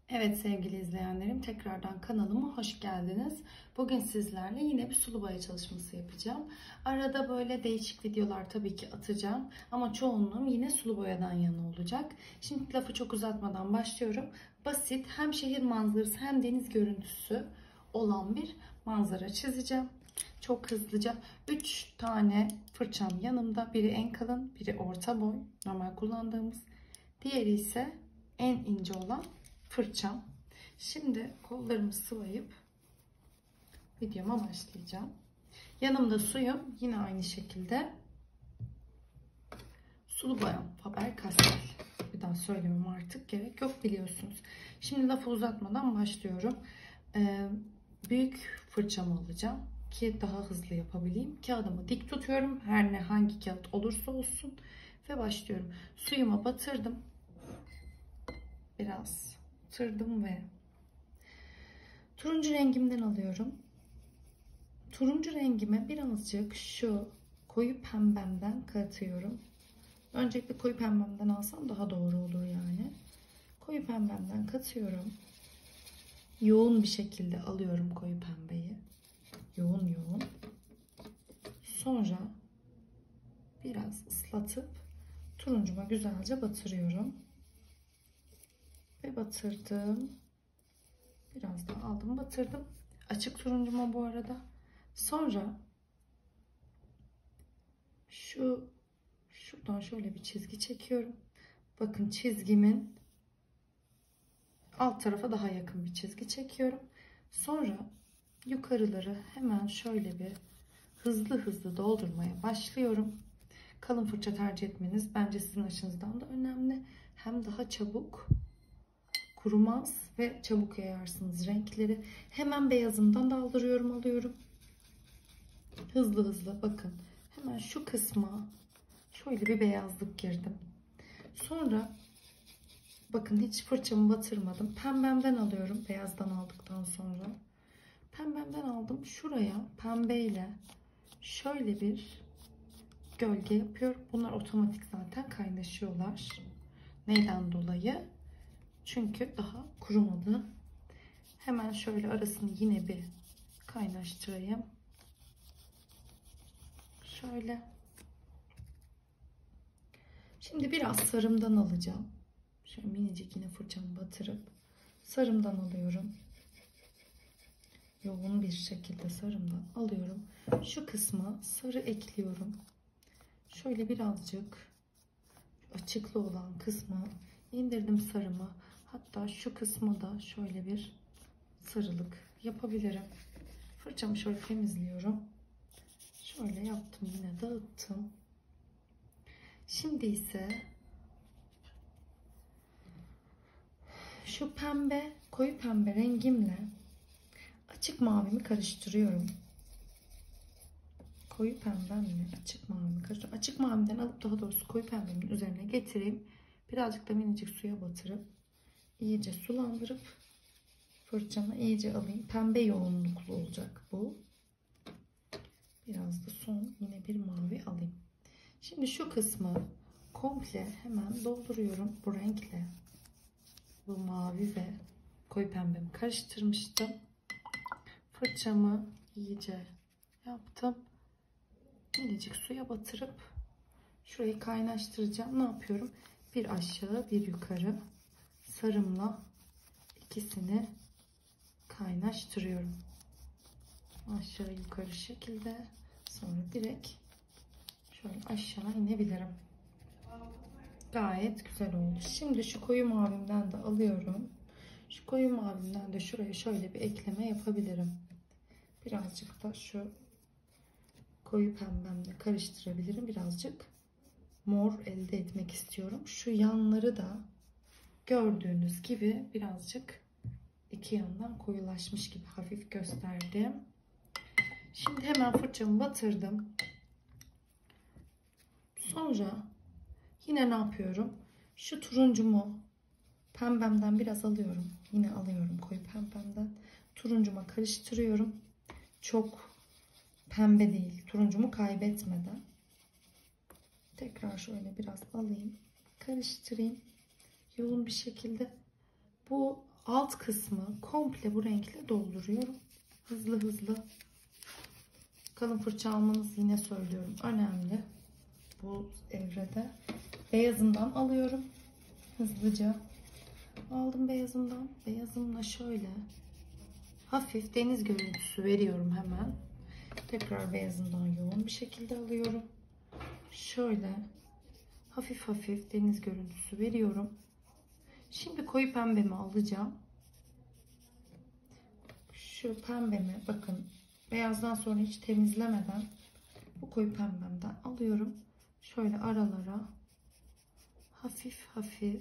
Evet sevgili izleyenlerim, tekrardan kanalıma hoş geldiniz. Bugün sizlerle yine bir sulu boya çalışması yapacağım. Arada böyle değişik videolar tabii ki atacağım ama çoğunluğum yine sulu boyadan yana olacak. Şimdi lafı çok uzatmadan başlıyorum. Basit, hem şehir manzarası hem deniz görüntüsü olan bir manzara çizeceğim. Çok hızlıca 3 tane fırçam yanımda. Biri en kalın, biri orta boy, normal kullandığımız. Diğeri ise en ince olan fırçam. Şimdi kollarımı sıvayıp videoma başlayacağım. Yanımda suyum, yine aynı şekilde sulu boyam Faber-Castell. Bir daha söylemem artık gerek yok, biliyorsunuz. Şimdi lafı uzatmadan başlıyorum. Büyük fırçamı alacağım ki daha hızlı yapabileyim. Kağıdımı dik tutuyorum, her ne hangi kağıt olursa olsun, ve başlıyorum. Suyuma batırdım. Biraz batırdım ve turuncu rengimden alıyorum. Turuncu rengime birazcık şu koyu pembemden katıyorum. Öncelikle koyu pembemden alsam daha doğru olur yani. Koyu pembemden katıyorum. Yoğun bir şekilde alıyorum koyu pembeyi. Yoğun yoğun. Sonra biraz ıslatıp turuncuma güzelce batırıyorum. Ve batırdım. Biraz daha aldım, batırdım. Açık turuncuma bu arada. Sonra şuradan şöyle bir çizgi çekiyorum. Bakın, çizgimin alt tarafa daha yakın bir çizgi çekiyorum. Sonra yukarıları hemen şöyle bir hızlı hızlı doldurmaya başlıyorum. Kalın fırça tercih etmeniz bence sizin açınızdan da önemli. Hem daha çabuk kurumaz ve çabuk yayarsınız renkleri. Hemen beyazından daldırıyorum, alıyorum. Hızlı hızlı bakın. Hemen şu kısma şöyle bir beyazlık girdim. Sonra bakın, hiç fırçamı batırmadım. Pembemden alıyorum, beyazdan aldıktan sonra. Pembemden aldım. Şuraya pembeyle şöyle bir gölge yapıyorum. Bunlar otomatik zaten kaynaşıyorlar. Neyden dolayı? Çünkü daha kurumadı. Hemen şöyle arasını yine bir kaynaştırayım. Şöyle. Şimdi biraz sarımdan alacağım. Şöyle minicik yine fırçamı batırıp sarımdan alıyorum. Yoğun bir şekilde sarımdan alıyorum. Şu kısma sarı ekliyorum. Şöyle birazcık açıklı olan kısma indirdim sarımı. Hatta şu kısma da şöyle bir sarılık yapabilirim. Fırçamı şöyle temizliyorum. Şöyle yaptım, yine dağıttım. Şimdi ise şu pembe, koyu pembe rengimle açık mavimi karıştırıyorum. Koyu pembemle açık mavimi karıştırıyorum. Açık mavimden alıp, daha doğrusu koyu pembemin üzerine getireyim. Birazcık da minicik suya batırıp iyice sulandırıp fırçama iyice alayım. Pembe yoğunluklu olacak bu. Biraz da son yine bir mavi alayım. Şimdi şu kısmı komple hemen dolduruyorum bu renkle. Bu mavi ve koyu pembemi karıştırmıştım. Fırçamı iyice yaptım. Minicik suya batırıp şurayı kaynaştıracağım. Ne yapıyorum? Bir aşağı bir yukarı sarımla ikisini kaynaştırıyorum. Aşağı yukarı şekilde. Sonra direkt şöyle aşağı inebilirim. Gayet güzel oldu. Şimdi şu koyu mavimden de alıyorum. Şu koyu mavimden de şuraya şöyle bir ekleme yapabilirim. Birazcık da şu koyu pembemle karıştırabilirim. Birazcık mor elde etmek istiyorum. Şu yanları da gördüğünüz gibi birazcık iki yandan koyulaşmış gibi hafif gösterdim. Şimdi hemen fırçamı batırdım. Sonra yine ne yapıyorum? Şu turuncumu pembemden biraz alıyorum. Yine alıyorum koyu pembemden. Turuncuma karıştırıyorum. Çok pembe değil. Turuncumu kaybetmeden. Tekrar şöyle biraz alayım. Karıştırayım. Yoğun bir şekilde. Bu alt kısmı komple bu renkle dolduruyorum. Hızlı hızlı. Kalın fırça almanız, yine söylüyorum, önemli bu evrede. Beyazından alıyorum. Hızlıca aldım beyazımdan. Beyazımla şöyle hafif deniz görüntüsü veriyorum hemen. Tekrar beyazından yoğun bir şekilde alıyorum. Şöyle hafif hafif deniz görüntüsü veriyorum. Şimdi koyu pembemi alacağım. Şu pembemi bakın, beyazdan sonra hiç temizlemeden bu koyu pembemden alıyorum. Şöyle aralara hafif hafif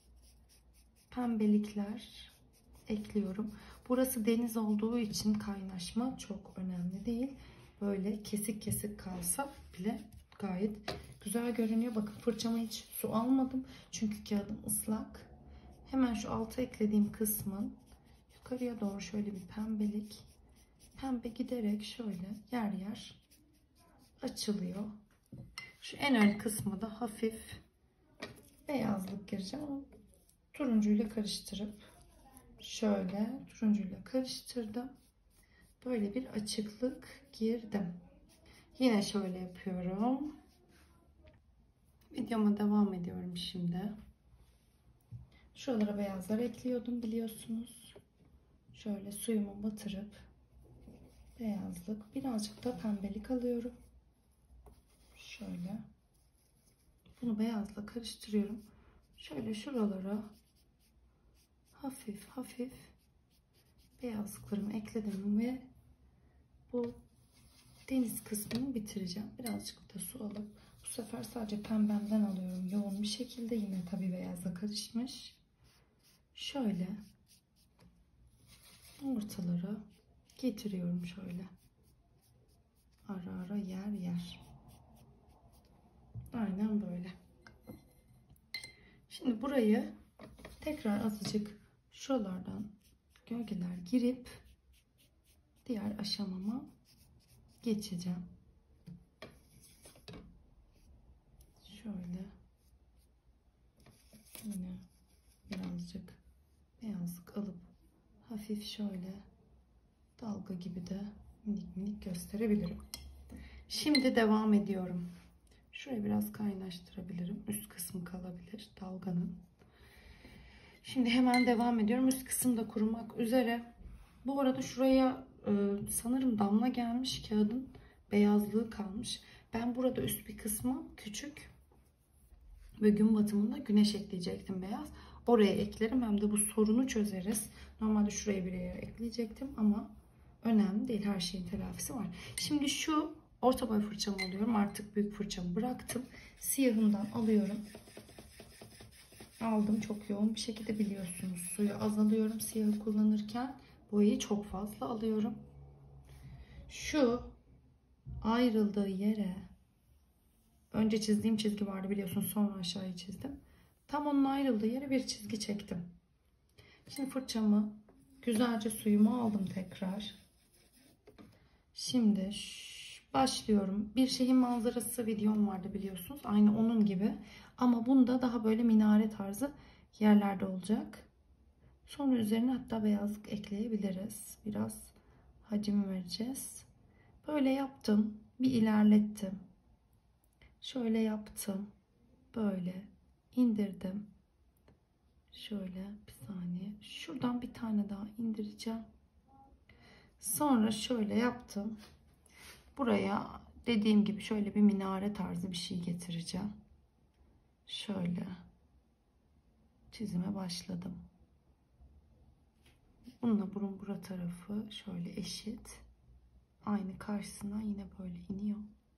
pembelikler ekliyorum. Burası deniz olduğu için kaynaşma çok önemli değil. Böyle kesik kesik kalsa bile gayet güzel görünüyor. Bakın fırçama hiç su almadım. Çünkü kağıdım ıslak. Hemen şu alta eklediğim kısmın yukarıya doğru şöyle bir pembelik. Pembe giderek şöyle yer yer açılıyor. Şu en ön kısmı da hafif beyazlık gireceğim. Turuncuyla karıştırıp şöyle turuncuyla karıştırdım. Böyle bir açıklık girdim. Yine şöyle yapıyorum. Videoma devam ediyorum şimdi. Şuralara beyazlar ekliyordum biliyorsunuz. Şöyle suyumu batırıp beyazlık, birazcık da pembelik alıyorum. Şöyle. Bunu beyazla karıştırıyorum. Şöyle şuralara hafif hafif beyazlıklarımı ekledim ve bu deniz kısmını bitireceğim. Birazcık da su alıp bu sefer sadece pembemden alıyorum. Yoğun bir şekilde, yine tabii beyazla karışmış. Şöyle ortalara getiriyorum şöyle. Ara ara yer yer. Aynen böyle. Şimdi burayı tekrar azıcık şuralardan gölgeler girip diğer aşamama geçeceğim. Şöyle yine birazcık beyazlık alıp hafif şöyle dalga gibi de minik minik gösterebilirim. Şimdi devam ediyorum. Şurayı biraz kaynaştırabilirim. Üst kısmı kalabilir dalganın. Şimdi hemen devam ediyorum. Üst kısım da kurumak üzere. Bu arada şuraya sanırım damla gelmiş, kağıdın beyazlığı kalmış. Ben burada üst bir kısmı küçük ve gün batımında güneş ekleyecektim beyaz. Oraya eklerim, hem de bu sorunu çözeriz. Normalde şuraya bir yere ekleyecektim ama önemli değil. Her şeyin telafisi var. Şimdi şu orta boy fırçamı alıyorum. Artık büyük fırçamı bıraktım. Siyahından alıyorum. Aldım çok yoğun bir şekilde, biliyorsunuz. Suyu azalıyorum siyahı kullanırken. Boyayı çok fazla alıyorum. Şu ayrıldığı yere, önce çizdiğim çizgi vardı biliyorsunuz, sonra aşağıya çizdim. Tam onun ayrıldığı yere bir çizgi çektim. Şimdi fırçamı güzelce suyumu aldım tekrar. Şimdi başlıyorum. Bir şehir manzarası videom vardı biliyorsunuz. Aynı onun gibi. Ama bunda daha böyle minare tarzı yerlerde olacak. Sonra üzerine hatta beyazlık ekleyebiliriz. Biraz hacim vereceğiz. Böyle yaptım. Bir ilerlettim. Şöyle yaptım. Böyle indirdim. Şöyle bir saniye. Şuradan bir tane daha indireceğim. Sonra şöyle yaptım. Buraya dediğim gibi şöyle bir minare tarzı bir şey getireceğim. Şöyle çizime başladım. Bununla burun bura tarafı şöyle eşit. Aynı karşısına yine böyle iniyor.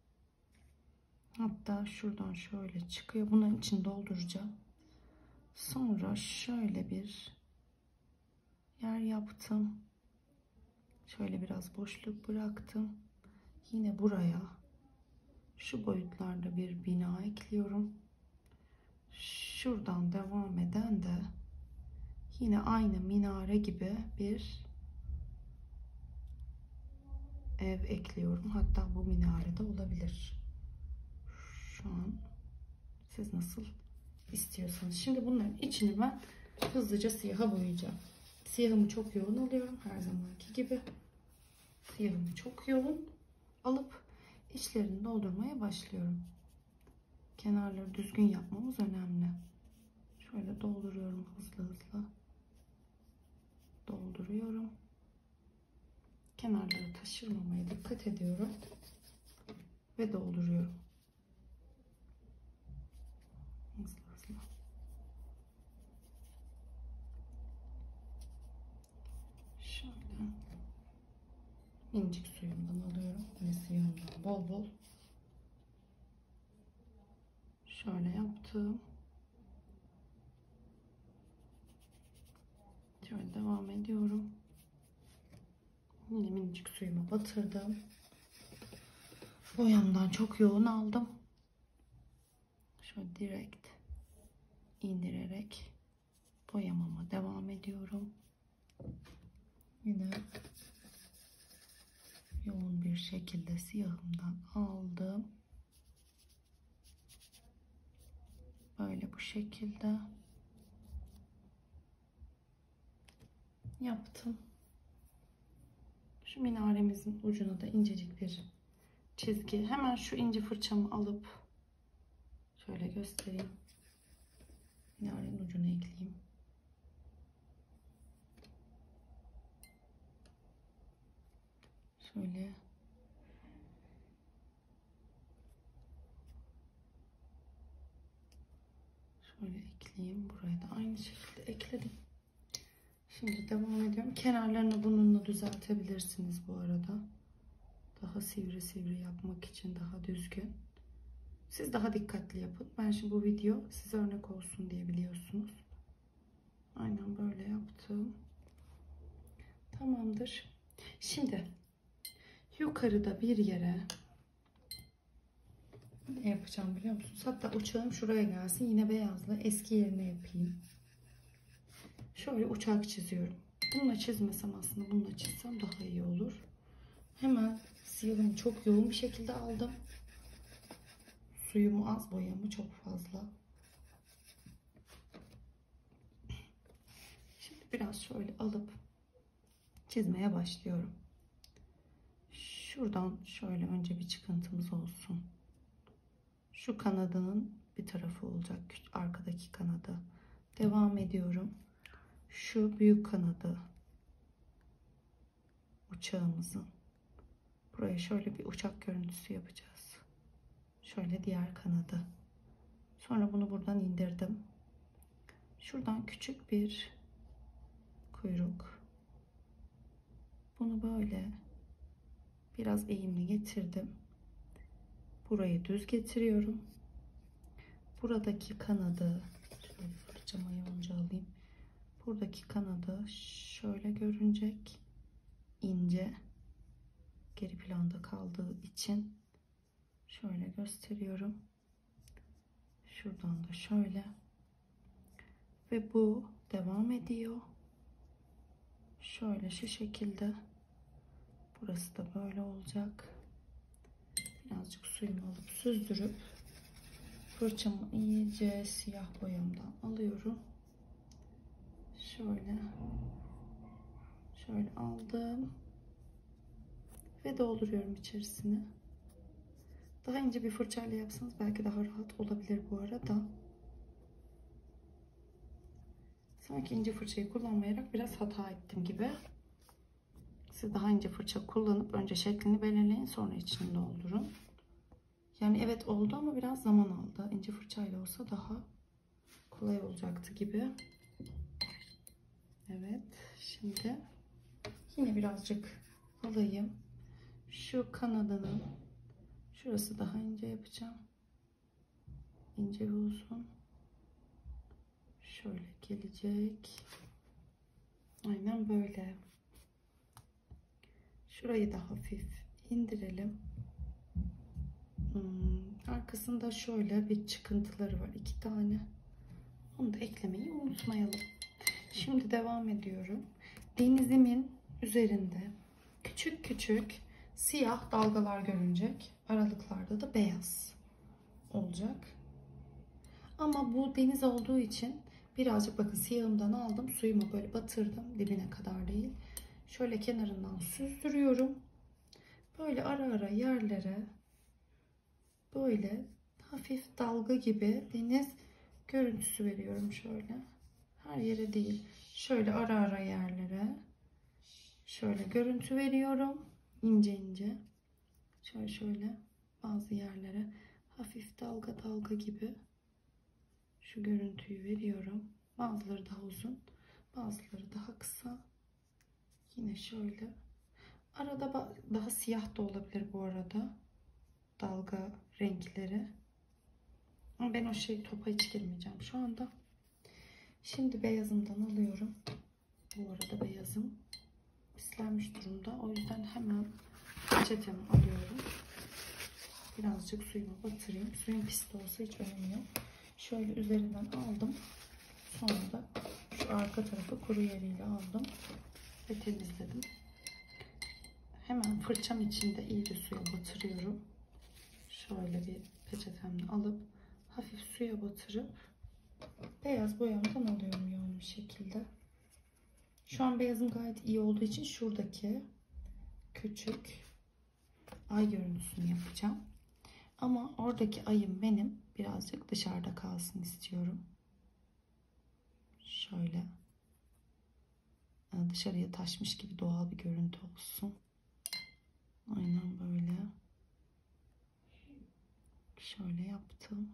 Hatta şuradan şöyle çıkıyor. Bunların içini dolduracağım. Sonra şöyle bir yer yaptım. Şöyle biraz boşluk bıraktım. Yine buraya şu boyutlarda bir bina ekliyorum. Şuradan devam eden de yine aynı minare gibi bir ev ekliyorum. Hatta bu minarede olabilir. Şu an siz nasıl istiyorsanız. Şimdi bunların içini ben hızlıca siyaha boyayacağım. Siyahımı çok yoğun alıyorum. Her zamanki gibi. Siyahımı çok yoğun alıp içlerini doldurmaya başlıyorum. Kenarları düzgün yapmamız önemli. Şöyle dolduruyorum hızlı hızlı. Dolduruyorum. Kenarları taşırmamaya dikkat ediyorum. Ve dolduruyorum. Hızlı hızlı. Şöyle minicik suyumdan alıyorum. Ve siyahımdan bol bol. Şöyle yaptım. Şöyle devam ediyorum. Yine minicik suyumu batırdım. Boyamdan çok yoğun aldım. Şöyle direkt indirerek boyamama devam ediyorum. Yine yoğun bir şekilde siyahımdan aldım. Böyle bu şekilde yaptım. Şu minaremizin ucuna da incecik bir çizgi. Hemen şu ince fırçamı alıp şöyle göstereyim. Minarenin ucuna ekleyeyim. Şöyle ekleyeyim. Buraya da aynı şekilde ekledim. Şimdi devam ediyorum. Kenarlarını bununla düzeltebilirsiniz bu arada. Daha sivri sivri yapmak için, daha düzgün. Siz daha dikkatli yapın. Ben şimdi bu video size örnek olsun diye biliyorsunuz. Aynen böyle yaptım. Tamamdır. Şimdi yukarıda bir yere ne yapacağım biliyor musunuz? Hatta uçağım şuraya gelsin. Yine beyazla eski yerine yapayım. Şöyle uçak çiziyorum. Bununla çizmesem aslında bununla çizsem daha iyi olur. Hemen siyahımı çok yoğun bir şekilde aldım. Suyumu az, boyamı çok fazla. Şimdi biraz şöyle alıp çizmeye başlıyorum. Şuradan şöyle önce bir çıkıntımız olsun. Şu kanadının bir tarafı olacak. Arkadaki kanadı. Devam ediyorum. Şu büyük kanadı uçağımızın. Buraya şöyle bir uçak görüntüsü yapacağız. Şöyle diğer kanadı. Sonra bunu buradan indirdim. Şuradan küçük bir kuyruk. Bunu böyle biraz eğimli getirdim. Burayı düz getiriyorum. Buradaki kanadı şöyle fırçamı yonca alayım. Buradaki kanadı şöyle görünecek. İnce. Geri planda kaldığı için şöyle gösteriyorum. Şuradan da şöyle. Ve bu devam ediyor. Şöyle şu şekilde. Burası da böyle olacak. Birazcık suyumu alıp süzdürüp fırçamı iyice siyah boyamdan alıyorum. Şöyle aldım. Ve dolduruyorum içerisine. Daha ince bir fırçayla yapsanız belki daha rahat olabilir bu arada. Sanki ince fırçayı kullanmayarak biraz hata ettim gibi. Siz daha ince fırça kullanıp önce şeklini belirleyin, sonra içini doldurun. Yani evet oldu ama biraz zaman aldı. İnce fırçayla olsa daha kolay olacaktı gibi. Evet, şimdi yine birazcık alayım. Şu kanadının şurası daha ince yapacağım. İnce ve uzun. Şöyle gelecek. Aynen böyle. Şurayı da hafif indirelim. Arkasında şöyle bir çıkıntıları var. 2 tane. Onu da eklemeyi unutmayalım. Şimdi devam ediyorum. Denizimin üzerinde küçük küçük siyah dalgalar görünecek. Aralıklarda da beyaz olacak. Ama bu deniz olduğu için Birazcık bakın siyahımdan aldım. Suyumu böyle batırdım. Dibine kadar değil. Şöyle kenarından süzdürüyorum. Böyle ara ara yerlere böyle hafif dalga gibi deniz görüntüsü veriyorum şöyle. Her yere değil. Şöyle ara ara yerlere şöyle görüntü veriyorum. İnce ince. Şöyle bazı yerlere hafif dalga dalga gibi şu görüntüyü veriyorum. Bazıları daha uzun, bazıları daha kısa. Yine şöyle. Arada daha siyah da olabilir bu arada. Dalga renkleri. Ama ben o topa hiç girmeyeceğim şu anda. Şimdi beyazımdan alıyorum. Bu arada beyazım pislenmiş durumda. O yüzden hemen peçetemi alıyorum. Birazcık suyumu batırayım. Suyun pis de olsa hiç önemi yok. Şöyle üzerinden aldım. Sonra da şu arka tarafı kuru yeriyle aldım ve temizledim. Hemen fırçam içinde iyice suya batırıyorum. Şöyle bir peçetemle alıp hafif suya batırıp beyaz boyamdan alıyorum yoğun bir şekilde. Şu an beyazım gayet iyi olduğu için şuradaki küçük ay görüntüsünü yapacağım. Ama oradaki ayım benim birazcık dışarıda kalsın istiyorum. Şöyle dışarıya taşmış gibi doğal bir görüntü olsun. Aynen böyle. Şöyle yaptım.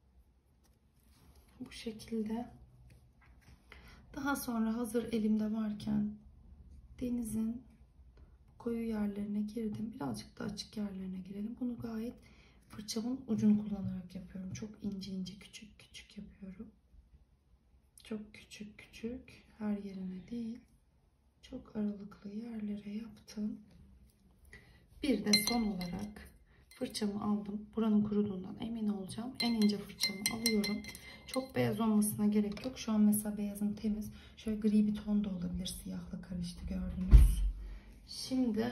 Bu şekilde. Daha sonra hazır elimde varken denizin koyu yerlerine girdim. Birazcık da açık yerlerine girelim. Bunu gayet fırçamın ucunu kullanarak yapıyorum. Çok ince ince küçük küçük yapıyorum. Çok küçük küçük, her yerine değil. Çok aralıklı yerlere yaptım. Bir de son olarak fırçamı aldım. Buranın kuruduğundan emin olacağım. En ince fırçamı alıyorum. Çok beyaz olmasına gerek yok. Şu an mesela beyazım temiz. Şöyle gri bir ton da olabilir. Siyahla karıştı gördünüz. Şimdi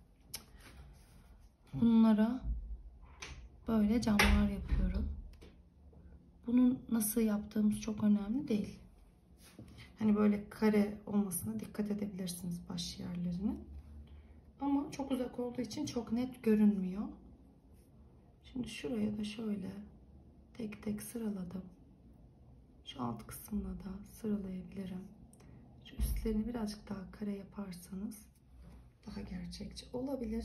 bunlara böyle camlar yapıyorum. Bunun nasıl yaptığımız çok önemli değil. Hani böyle kare olmasına dikkat edebilirsiniz baş yerlerinin. Ama çok uzak olduğu için çok net görünmüyor. Şimdi şuraya da şöyle tek tek sıraladım. Şu alt kısmına da sıralayabilirim. Şu üstlerini birazcık daha kare yaparsanız daha gerçekçi olabilir.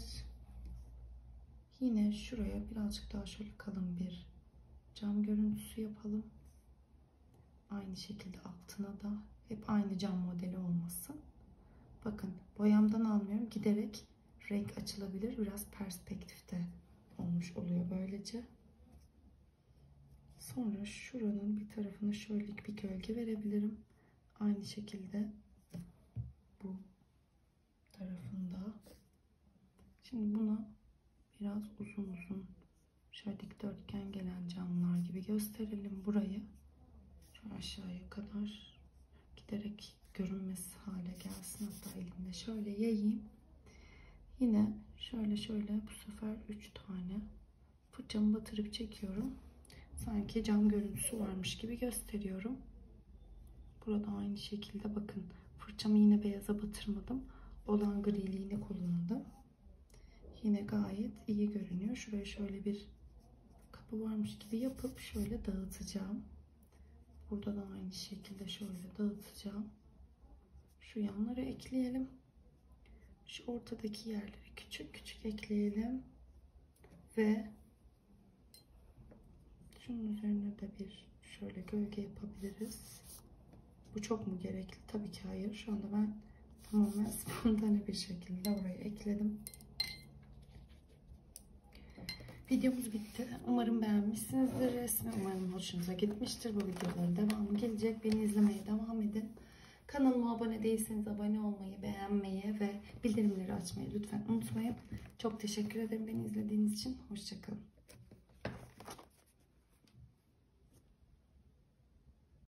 Yine şuraya birazcık daha şöyle kalın bir cam görüntüsü yapalım. Aynı şekilde altına da hep aynı cam modeli olmasın. Bakın boyamdan almıyorum. Giderek renk açılabilir. Biraz perspektifte olmuş oluyor böylece. Sonra şuranın bir tarafına şöyle bir gölge verebilirim. Aynı şekilde bu tarafında. Şimdi buna biraz uzun uzun şöyle dikdörtgen gelen camlar gibi gösterelim burayı. Şu aşağıya kadar giderek görünmez hale gelsin. Hatta elimde şöyle yayayım. Yine şöyle bu sefer 3 tane fırçamı batırıp çekiyorum. Sanki cam görüntüsü varmış gibi gösteriyorum. Burada aynı şekilde bakın fırçamı yine beyaza batırmadım. Olan griliğini kullandım. Yine gayet iyi görünüyor. Şuraya şöyle bir kapı varmış gibi yapıp şöyle dağıtacağım. Burada da aynı şekilde şöyle dağıtacağım. Şu yanlara ekleyelim. Şu ortadaki yerleri küçük küçük ekleyelim. Ve şunun üzerine de bir şöyle gölge yapabiliriz. Bu çok mu gerekli? Tabii ki hayır. Şu anda ben tamamen spontane bir şekilde oraya ekledim. Videomuz bitti. Umarım beğenmişsinizdir resmi. Umarım hoşunuza gitmiştir. Bu videoların devamı gelecek. Beni izlemeye devam edin. Kanalıma abone değilseniz abone olmayı, beğenmeyi ve bildirimleri açmayı lütfen unutmayın. Çok teşekkür ederim beni izlediğiniz için. Hoşça kalın.